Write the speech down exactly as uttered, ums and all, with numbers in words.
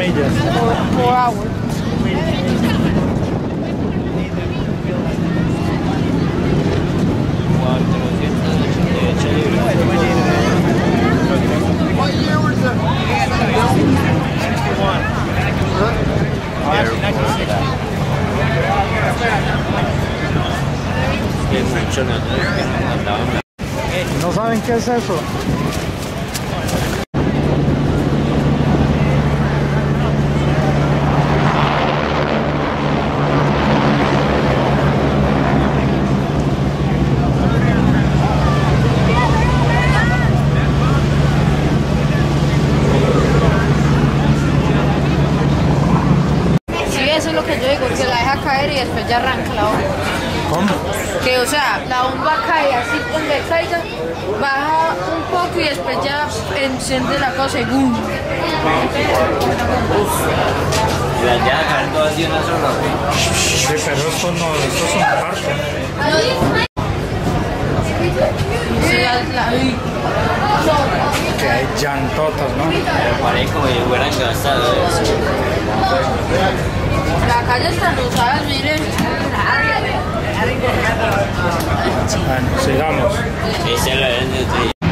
millas. Por hour. ¿No saben qué es eso? Eso es lo que yo digo, que la deja caer y después ya arranca la bomba. ¿Cómo? Que o sea, la bomba cae así donde caiga, baja un poco y después ya enciende la cosa y ¡boom! Y las deja caer todas de una sola. Sí, pero esto no, esto es un parto. Sí, la, la, Que hay llantotas, ¿no? Pero parece como si hubieran gastado eso. la calle está usada, miren. Bueno, sigamos. Ese lo ven desde